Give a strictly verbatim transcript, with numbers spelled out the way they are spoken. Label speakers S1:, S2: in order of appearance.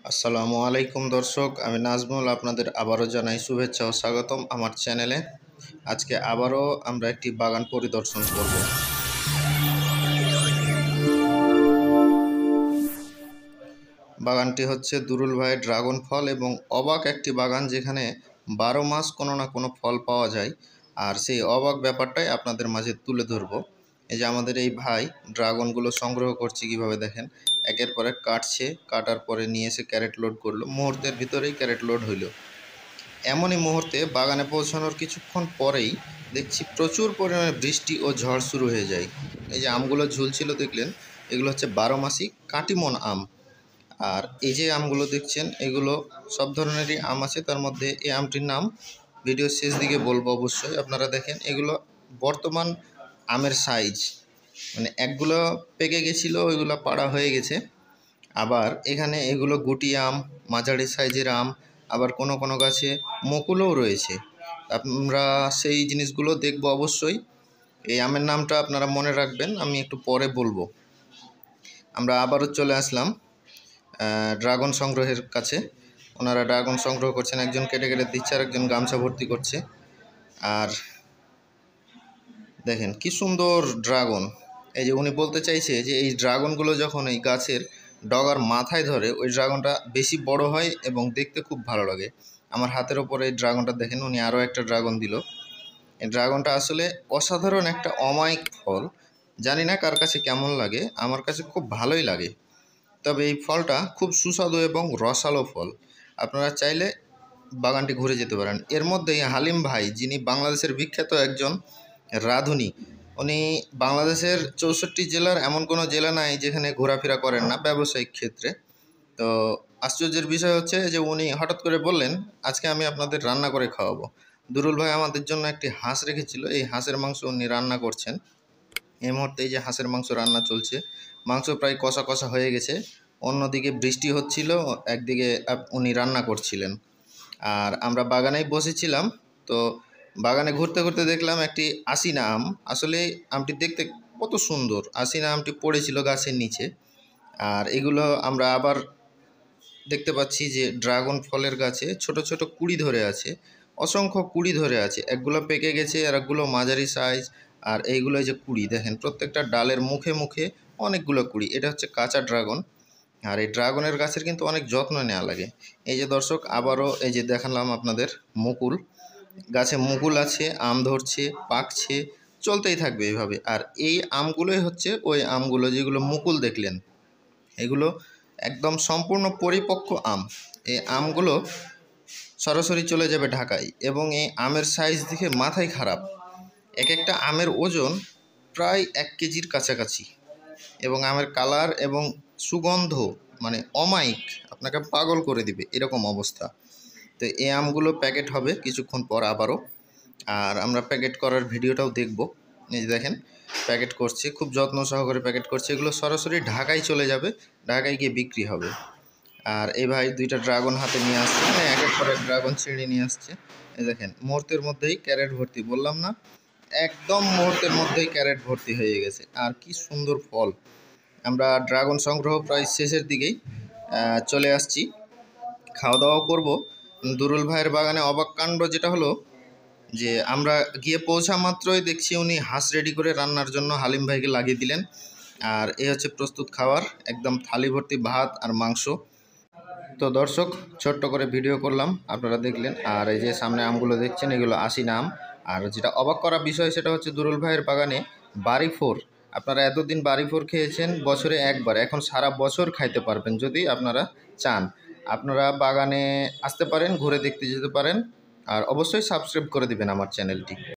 S1: আসসালামু আলাইকুম দর্শক, আমি নাজমুল আপনাদের আবারও জানাই শুভেচ্ছা ও স্বাগতম আমার চ্যানেলে। আজকে আবারও আমরা একটি বাগান পরিদর্শন করব। বাগানটি হচ্ছে দুরুল ভাই ড্রাগন ফল এবং অবাক একটি বাগান, যেখানে বারো মাস কোনো না কোনো ফল পাওয়া যায়। আর সেই অবাক ব্যাপারটাই আপনাদের মাঝে তুলে ধরব। এই যে আমাদের এই ভাই ড্রাগনগুলো সংগ্রহ করছে, কিভাবে দেখেন, একের পর এক কাটছে, কাটার পরে নিয়ে এসে ক্যারেট লোড করলো, মুহূর্তের ভিতরেই ক্যারেট লোড হইল। এমনই মুহূর্তে বাগানে পৌঁছানোর কিছুক্ষণ পরেই দেখছি প্রচুর পরিমাণে বৃষ্টি ও ঝড় শুরু হয়ে যায়। এই যে আমগুলো ঝুলছিল দেখলেন, এগুলো হচ্ছে বারো মাসি কাটিমন আম। আর এই যে আমগুলো দেখছেন, এগুলো সব ধরনেরই আম আছে, তার মধ্যে এই আমটির নাম ভিডিও শেষ দিকে বলবো অবশ্যই। আপনারা দেখেন, এগুলো বর্তমান আমের সাইজ, মানে একগুলো পেকে গেছিলো, ওইগুলো পাড়া হয়ে গেছে। আবার এখানে এগুলো গুটি আম, মাঝারি সাইজের আম, আবার কোনো কোনো গাছে মুকুলও রয়েছে। আমরা সেই জিনিসগুলো দেখব অবশ্যই। এই আমের নামটা আপনারা মনে রাখবেন, আমি একটু পরে বলবো। আমরা আবারও চলে আসলাম ড্রাগন সংগ্রহের কাছে। ওনারা ড্রাগন সংগ্রহ করছেন, একজন কেটে কেটে দিচ্ছে আর একজন গামছা ভর্তি করছে। আর দেখেন কি সুন্দর ড্রাগন। এই যে উনি বলতে চাইছে যে এই ড্রাগনগুলো যখন এই গাছের ডগার মাথায় ধরে, ওই ড্রাগনটা বেশি বড় হয় এবং দেখতে খুব ভালো লাগে। আমার হাতের ওপরে এই ড্রাগনটা দেখেন, উনি আরও একটা ড্রাগন দিল। এই ড্রাগনটা আসলে অসাধারণ একটা অমায়িক ফল। জানি না কার কাছে কেমন লাগে, আমার কাছে খুব ভালোই লাগে। তবে এই ফলটা খুব সুস্বাদু এবং রসালো ফল। আপনারা চাইলে বাগানটি ঘুরে যেতে পারেন। এর মধ্যেই হালিম ভাই, যিনি বাংলাদেশের বিখ্যাত একজন রাঁধুনি, উনি বাংলাদেশের চৌষট্টি জেলার এমন কোনো জেলা নাই যেখানে ঘোরাফেরা করেন না ব্যবসায়িক ক্ষেত্রে। তো আশ্চর্যের বিষয় হচ্ছে যে উনি হঠাৎ করে বললেন, আজকে আমি আপনাদের রান্না করে খাওয়াবো। দুরুল ভাই আমাদের জন্য একটি হাঁস রেখেছিল, এই হাঁসের মাংস উনি রান্না করছেন। এই মুহূর্তে এই যে হাঁসের মাংস রান্না চলছে, মাংস প্রায় কষা কষা হয়ে গেছে। অন্যদিকে বৃষ্টি হচ্ছিল, একদিকে উনি রান্না করছিলেন। আর আমরা বাগানেই বসেছিলাম। তো বাগানে ঘুরতে ঘুরতে দেখলাম একটি আসিনা আম। আসলে আমটি দেখতে কত সুন্দর, আসিনা আমটি পড়েছিল গাছের নিচে। আর এগুলো আমরা আবার দেখতে পাচ্ছি যে ড্রাগন ফলের গাছে ছোট ছোট কুড়ি ধরে আছে, অসংখ্য কুড়ি ধরে আছে। একগুলো পেকে গেছে আর একগুলো মাঝারি সাইজ। আর এইগুলো যে কুড়ি দেখেন, প্রত্যেকটা ডালের মুখে মুখে অনেকগুলো কুড়ি। এটা হচ্ছে কাঁচা ড্রাগন। আর এই ড্রাগনের গাছের কিন্তু অনেক যত্ন নেওয়া লাগে। এই যে দর্শক, আবারও এই যে দেখালাম আপনাদের মুকুল, গাছে মুকুল আছে, আম ধরছে, পাকছে, চলতেই থাকবে এইভাবে। আর এই আমগুলোই হচ্ছে ওই আমগুলো যেগুলো মুকুল দেখলেন, এগুলো একদম সম্পূর্ণ পরিপক্ক আম। এই আমগুলো সরাসরি চলে যাবে ঢাকায়, এবং এই আমের সাইজ দেখে মাথায় খারাপ। এক একটা আমের ওজন প্রায় এক কেজির কাছাকাছি, এবং আমের কালার এবং সুগন্ধ মানে অমায়িক, আপনাকে পাগল করে দিবে এরকম অবস্থা। তো এই আমগুলো প্যাকেট হবে কিছুক্ষণ পর আবারও। আর আমরা প্যাকেট করার ভিডিওটাও দেখব। এই যে দেখেন, প্যাকেট করছে, খুব যত্ন সহকারে প্যাকেট করছে। এগুলো সরাসরি ঢাকায় চলে যাবে, ঢাকায় গিয়ে বিক্রি হবে। আর এই ভাই দুইটা ড্রাগন হাতে নিয়ে আসছে, মানে এক এক করে ড্রাগন ছিঁড়ে নিয়ে আসছে। এই দেখেন, মুহূর্তের মধ্যেই ক্যারেট ভর্তি, বললাম না, একদম মুহূর্তের মধ্যেই ক্যারেট ভর্তি হয়ে গেছে। আর কি সুন্দর ফল। আমরা ড্রাগন সংগ্রহ প্রায় শেষের দিকেই চলে আসছি, খাওয়া দাওয়াও করবো। দুরুল ভাইয়ের বাগানে অবাক কাণ্ড যেটা হলো যে আমরা গিয়ে পৌঁছা মাত্রই দেখছি উনি হাঁস রেডি করে রান্নার জন্য হালিম ভাইকে লাগিয়ে দিলেন। আর এই হচ্ছে প্রস্তুত খাবার, একদম থালি ভর্তি ভাত আর মাংস। তো দর্শক, ছোট্ট করে ভিডিও করলাম, আপনারা দেখলেন। আর এই যে সামনে আমগুলো দেখছেন, এগুলো আসিনা আম। আর যেটা অবাক করা বিষয় সেটা হচ্ছে দুরুল ভাইয়ের বাগানে বারি ফোর। আপনারা এতদিন বারি ফোর খেয়েছেন বছরে একবার, এখন সারা বছর খাইতে পারবেন যদি আপনারা চান। আপনারা বাগানে আসতে পারেন, ঘুরে দেখতে যেতে পারেন। আর অবশ্যই সাবস্ক্রাইব করে দিবেন আমার চ্যানেলটি।